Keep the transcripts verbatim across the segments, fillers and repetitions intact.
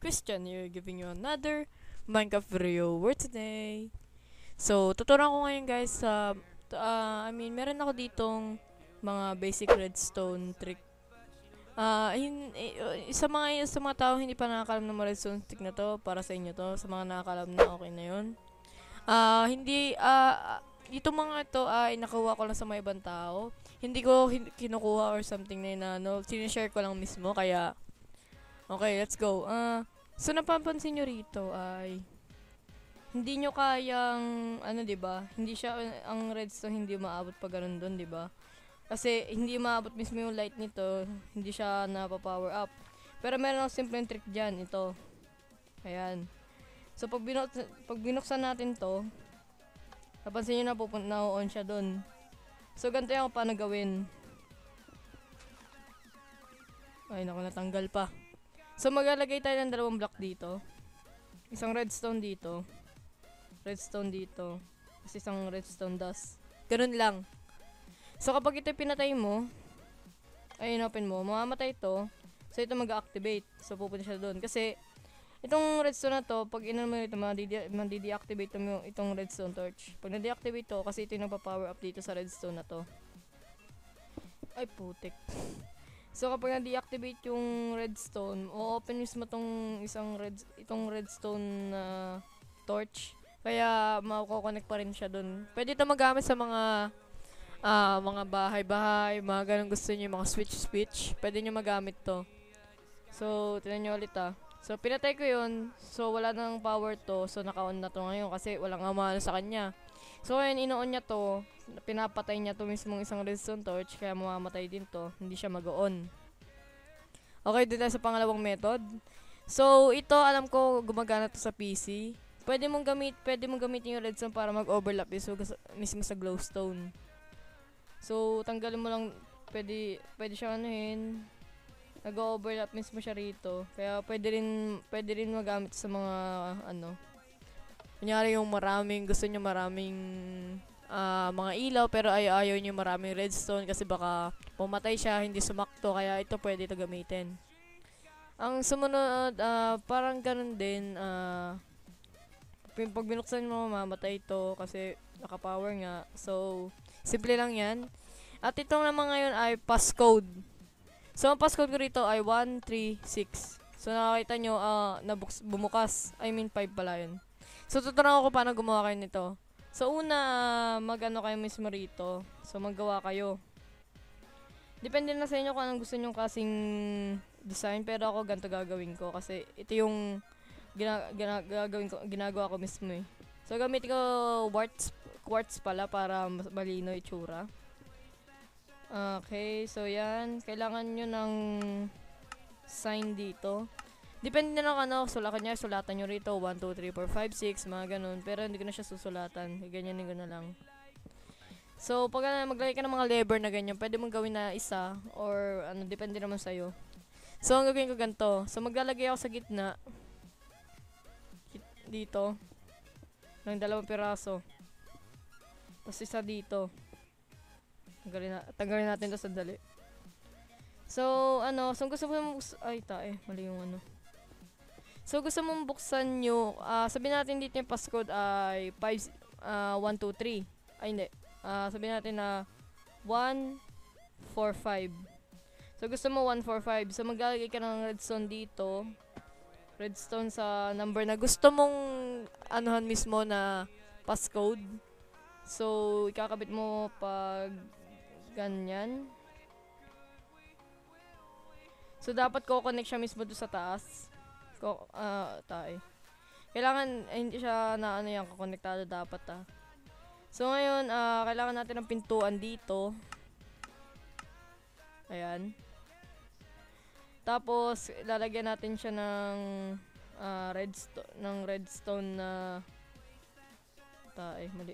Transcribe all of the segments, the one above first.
Christian here, giving you another Minecraft video word today. So, tuturuan ko ngayon guys sa, uh, I mean, meron ako ditong mga basic redstone trick. Ah, uh, yun, eh, sa mga sa mga tao hindi pa nakakalam ng mga redstone trick na to, para sa inyo to, sa mga nakakalam na okay na yun. Ah, uh, hindi, ah, uh, itong mga to ay uh, nakuha ko lang sa mga ibang tao. Hindi ko hin- kinukuha or something na yun, ano, sinishare ko lang mismo, kaya okay, let's go. Ah, uh, so napapansin nyo rito ay hindi nyo kayang ano, 'di ba? Hindi siya ang redstone hindi maabot pa ganun doon, 'di ba? Kasi hindi maabot mismo yung light nito, hindi siya napa-power up. Pero meron akong simpleng trick diyan, ito. Ayan. So pag binuk pag binuksan natin 'to, napansin niyo na pupunta na on siya doon. So ganito yung paano gawin. Ay, naku, natanggal pa. So maglalagay tayo ng dalawang block dito. Isang redstone dito. Redstone dito. Tapos isang redstone dust. Ganun lang. So kapag ito pinatay mo, ay open mo, mamamatay ito. So ito mag-activate. So pupunta siya doon. Kasi itong redstone na to, pag inan mo ito, madi-deactivate mo itong redstone torch. Pag na-deactivate to, kasi ito yung nagpa-power up dito sa redstone na to. Ay putik. So kapag na-deactivate yung redstone, o-open mismo tong isang red itong redstone na uh, torch. Kaya mako-connect pa rin siya doon. Pwede ito magamit sa mga uh, mga bahay-bahay, mga ganun gusto niyo, mga switch-switch. Pwede niyo magamit to. So, tingnan niyo ulit ah. So, pinatay ko yun. So, wala nang power to. So, naka-on na to ngayon kasi walang amano sa kanya. So, ngayon, ino-on niya to. Pinapatay niya to mismong isang redstone torch. Kaya mamamatay din to. Hindi siya mag-on. Okay, dito tayo sa pangalawang method. So, ito, alam ko, gumagana to sa P C. Pwede mong gamit, pwede mong gamitin yung redstone para mag-overlap mismo, mismo sa glowstone. So, tanggalin mo lang, pwede, pwede siya anuhin. Nag-overlap mismo siya rito. Kaya pwede rin, pwede rin magamit sa mga, ano, kunyari yung maraming, gusto nyo maraming uh, mga ilaw, pero ay ayaw nyo maraming redstone kasi baka pumatay siya, hindi sumakto, kaya ito pwede ito gamitin. Ang sumunod, uh, parang ganun din, ah, uh, pag binuksan mo, mamatay ito kasi naka-power nga. So, simple lang yan. At itong naman ngayon ay passcode. So, ang passcode ko rito ay one three six. So, nakakita nyo, uh, nabuks, bumukas. I mean, five pala yun. So, tuturuan ko paano gumawa kayo nito. So, una, uh, mag-ano kayo mismo rito. So, maggawa kayo. Depende na sa inyo kung anong gusto nyo kasing design. Pero ako, ganito gagawin ko. Kasi ito yung Gina, gina, gagawin ko, ginagawa ko mismo eh. So, gamitin ko quartz, quartz pala para mas malino itsura. Okay, so yan. Kailangan nyo ng sign dito. Depende na lang ano, sulatan nyo, sulatan nyo rito. one, two, three, four, five, six, mga ganun. Pero hindi ko na siya susulatan. Ganyanin ko na lang. So, pag uh, maglagay ka ng mga lever na ganyan, pwede mong gawin na isa. Or, ano, depende naman sa'yo. So, ang gagawin ko ganito. So, maglalagay ako sa gitna. Dito ng dalawang piraso, tapos isa dito. Tanggalin, na, tanggalin natin to sandali. So ano, so gusto mo buksan, ay tae, mali yung ano. So gusto mong buksan nyo, uh, sabihin natin dito yung passcode ay five, uh, one, two, three. Ay hindi, uh, sabihin natin na one, four, five. So gusto mo one, four, five. So maglalagay ka ng redstone dito, redstone sa number na gusto mong anuhan mismo na passcode. So, ikakabit mo pag ganyan. So, dapat ko-connect siya mismo doon sa taas. Ko, uh, tayo. Kailangan, eh, hindi siya na ano yan, kakonektado dapat ah. So, ngayon, uh, kailangan natin ng pintuan dito. Ayan. Tapos, lalagyan natin siya ng uh, redstone, ng redstone na tae, mali.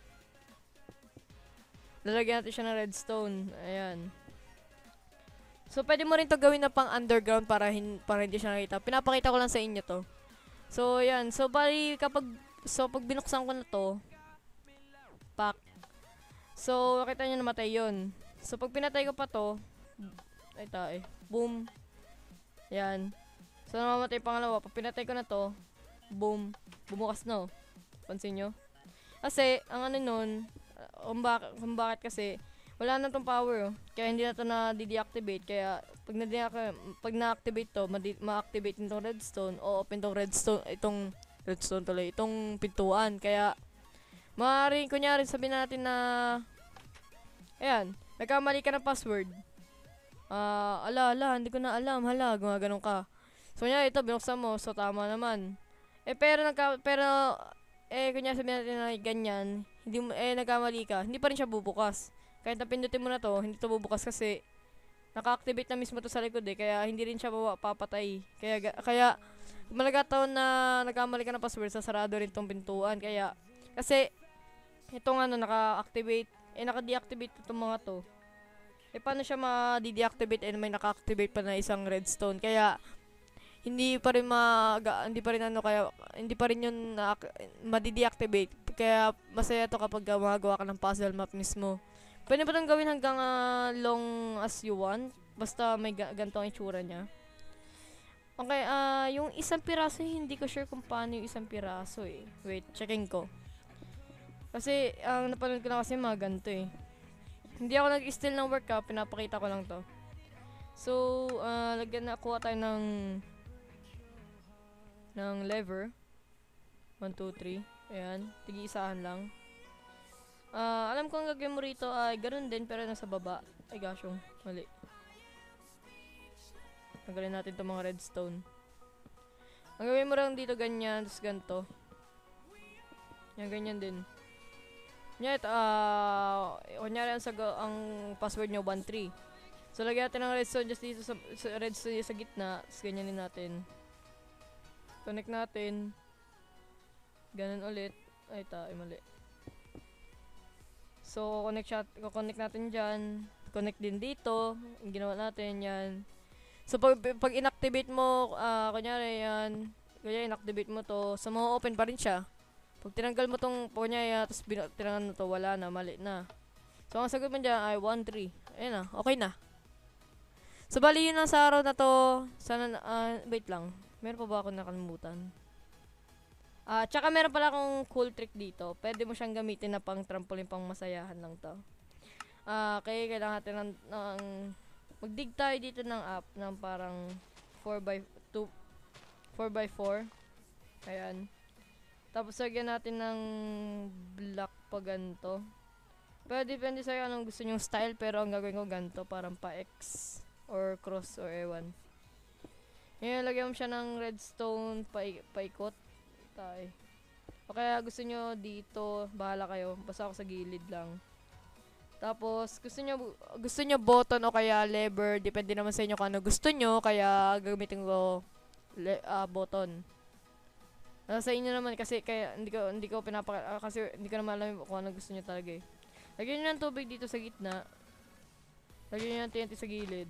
Lalagyan natin siya ng redstone. Ayan. So, pwede mo rin to gawin na pang underground para, hin para hindi siya nakita. Pinapakita ko lang sa inyo to. So, ayan. So, bali, kapag, so, pag binuksan ko na to, pak. So, nakita nyo namatay yun. So, pag pinatay ko pa to, ay tae, boom. Yan. So, namamatay yung pangalawa. Pag pinatay ko na to, boom, bumukas na. Oh. Pansin nyo? Kasi, ang ano nun, uh, kung, bak kung bakit kasi, wala na tong power. Oh. Kaya hindi na to na-deactivate. Kaya, pag na-deactivate pag na-activate to, ma-activate itong redstone, o open tong redstone, itong redstone tuloy, itong pintuan. Kaya, maaaring, kunyari, sabihin natin na, ayan, nagkamali ka ng password. Ah, uh, ala, ala, hindi ko na alam, hala, gumaganon ka. So, niya, ito, binuksan mo, so tama naman. Eh, pero, nagka, pero, eh, kunyari sabihin natin na ganyan, hindi mo, eh, nagkamali ka, hindi pa rin siya bubukas. Kahit napindutin mo na to, hindi to bubukas kasi, naka-activate na mismo to sa likod eh, kaya hindi rin siya papatay. Kaya, kaya, malagataon na nagkamali ka ng password, sasarado rin tong pintuan. Kaya, kasi, itong ano, naka-activate, eh, naka-deactivate itong mga to. Eh, paano siya ma-deactivate and may naka-activate pa na isang redstone? Kaya, hindi pa rin ma hindi pa rin ano kaya hindi pa rin yun na ma-deactivate. Kaya masaya to kapag gumagawa ka ng puzzle map mismo. Pwede pa itong gawin hanggang uh, long as you want. Basta may ga ganito ang itsura niya. Okay, ah uh, yung isang piraso, hindi ko sure kung paano yung isang piraso eh. Wait, checking ko. Kasi, ang uh, napanood ko na kasi mga ganito eh. Hindi ako nag-steal ng work ha, pinapakita ko lang to. So, uh, lagyan na, kuha tayo ng ng lever. one, two, three. Ayan, tigi-isahan lang. Uh, alam ko ang gagawin mo rito ay ganoon din pero nasa baba. Ay goshong, mali. Tanggalin natin itong mga redstone. Ang gawin mo lang dito ganyan, tapos ganito. Yan, ganyan din. Yan, ah, uh, kunyari ang, ang password nyo, one three. So, lagyan natin ng redstone just dito sa, sa redstone sa gitna, tapos ganyanin natin. Connect natin. Ganun ulit. Ay, ta, ay mali. So, connect siya, connect natin dyan. Connect din dito. Yung ginawa natin, yan. So, pag, pag inactivate mo, ah, uh, kunyari yan, kaya inactivate mo to, so, ma-open pa rin siya. Pag tinanggal mo tong kunyari, tapos tinanggal mo to, wala na, mali na. So, ang sagot mo dyan ay one three. Ayan na, okay na. So, bali yun lang sa araw na to. Sana, uh, wait lang. Meron pa ba ako nakalimutan? Ah, uh, tsaka meron pala akong cool trick dito. Pwede mo siyang gamitin na pang trampoline, pang masayahan lang to. Ah, uh, kaya kailangan natin ng, ng mag-dig tayo dito ng app ng parang four by two, four by four. Ayan. Tapos lagyan natin ng block pa ganito. Pero depende sa'yo anong gusto nyong style, pero ang gagawin ko ganito, parang pa-X or cross or ewan. Ngayon, lagyan mo siya ng redstone pa paikot. Tay. O kaya gusto nyo dito, bahala kayo. Basta ako sa gilid lang. Tapos, gusto nyo, gusto nyo button o kaya lever. Depende naman sa inyo kung ano gusto nyo. Kaya gagamitin ko le, uh, button. Nasa inyo naman kasi kaya hindi ko hindi ko pinapaka uh, kasi hindi ko naman alam kung ano gusto niyo talaga eh. Lagyan niyo ng tubig dito sa gitna. Lagyan niyo ng T N T sa gilid.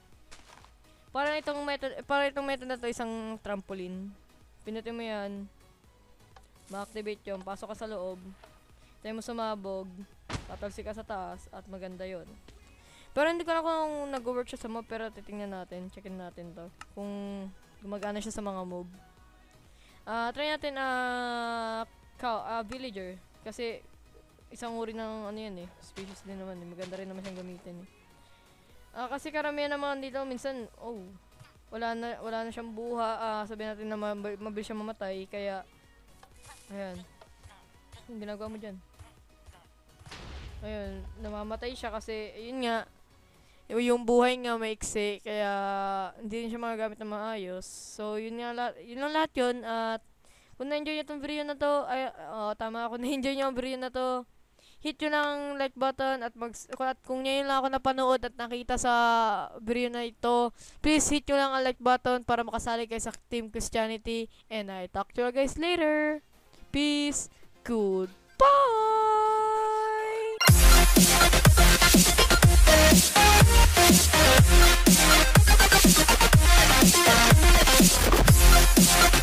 Parang itong method, parang itong method na to isang trampoline. Pinutin mo 'yan. Ma-activate 'yon, pasok ka sa loob. Tayo mo sumabog, tatalsik ka sa taas at maganda 'yon. Pero hindi ko na kung nag-work siya sa mob, pero titingnan natin, checkin natin 'to. Kung gumagana siya sa mga mob. Ah, uh, try natin ah uh, cow, uh, villager kasi isang uri ng ano yan eh, species din naman eh. Maganda rin naman siyang gamitin eh. Ah, uh, kasi karamihan naman dito minsan, oh, wala na wala na siyang buha, ah, uh, sabihin natin na mabilis siya mamatay, kaya ayan. Yung ginagawa mo diyan. Ayun, namamatay siya kasi yun nga, yung buhay nga maiksi, kaya hindi rin siya magagamit na maayos. So, yun nga, la yun lang lahat yun. At kung na-enjoy nyo itong video na to, ay, oh, tama, kung na-enjoy nyo ang video na to, hit nyo lang like button at, mag at kung ngayon lang ako napanood at nakita sa video na ito, please hit nyo lang ang like button para makasali kayo sa Team Christianity. And I talk to you guys later. Peace. Goodbye. We'll be right back.